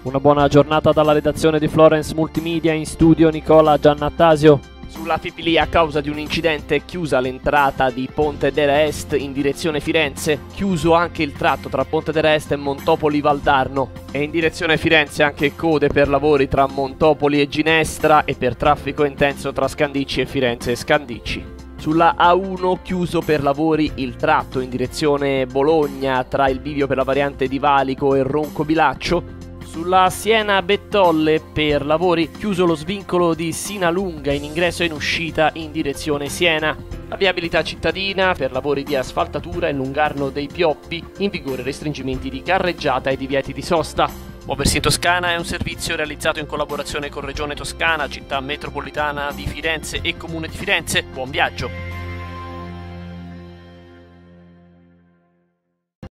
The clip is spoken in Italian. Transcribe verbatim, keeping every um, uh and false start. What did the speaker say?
Una buona giornata dalla redazione di Florence Multimedia, in studio Nicola Giannattasio. Sulla Fipili, a causa di un incidente, è chiusa l'entrata di Ponte d'Era Est in direzione Firenze, chiuso anche il tratto tra Ponte d'Era Est e Montopoli Valdarno, e in direzione Firenze anche code per lavori tra Montopoli e Ginestra e per traffico intenso tra Scandicci e Firenze e Scandicci. Sulla A uno chiuso per lavori il tratto in direzione Bologna tra il bivio per la variante di Valico e Ronco Bilaccio. Sulla Siena-Bettolle per lavori chiuso lo svincolo di Sinalunga in ingresso e in uscita in direzione Siena. La viabilità cittadina per lavori di asfaltatura e Lungarno dei Pioppi, in vigore restringimenti di carreggiata e divieti di sosta. Muoversi in Toscana è un servizio realizzato in collaborazione con Regione Toscana, Città Metropolitana di Firenze e Comune di Firenze. Buon viaggio!